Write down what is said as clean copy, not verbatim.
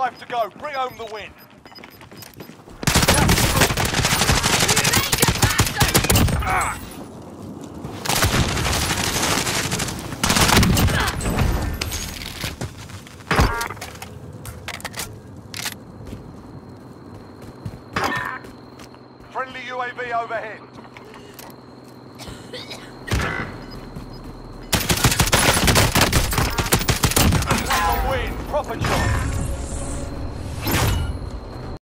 5 to go. Bring home the win. Friendly UAV overhead.